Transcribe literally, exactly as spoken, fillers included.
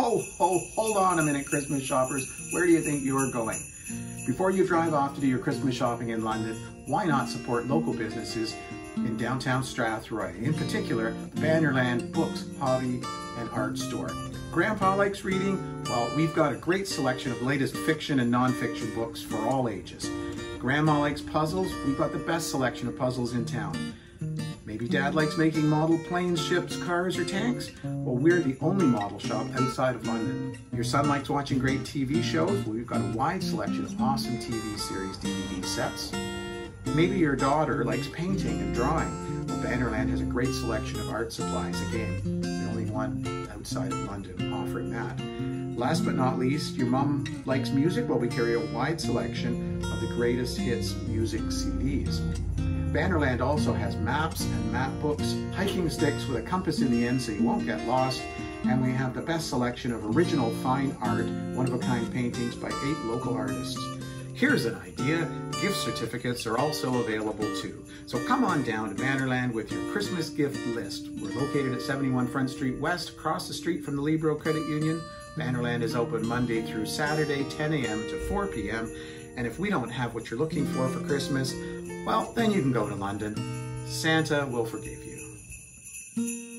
Ho, ho, hold on a minute, Christmas shoppers. Where do you think you're going? Before you drive off to do your Christmas shopping in London, why not support local businesses in downtown Strathroy? In particular, Bannerland Books, Hobby and Art Store. Grandpa likes reading? Well, we've got a great selection of latest fiction and non-fiction books for all ages. Grandma likes puzzles? We've got the best selection of puzzles in town. Maybe Dad likes making model planes, ships, cars, or tanks? Well, we're the only model shop outside of London. Your son likes watching great T V shows? Well, we've got a wide selection of awesome T V series D V D sets. Maybe your daughter likes painting and drawing? Well, Bannerland has a great selection of art supplies. Again, the only one outside of London offering that. Last but not least, your mom likes music? Well, we carry a wide selection of the greatest hits music C Ds. Bannerland also has maps and map books, hiking sticks with a compass in the end so you won't get lost, and we have the best selection of original fine art, one-of-a-kind paintings by eight local artists. Here's an idea, gift certificates are also available too. So come on down to Bannerland with your Christmas gift list. We're located at seventy-one Front Street West, across the street from the Libro Credit Union. Bannerland is open Monday through Saturday, ten A M to four P M And if we don't have what you're looking for for Christmas, well, then you can go to London. Santa will forgive you.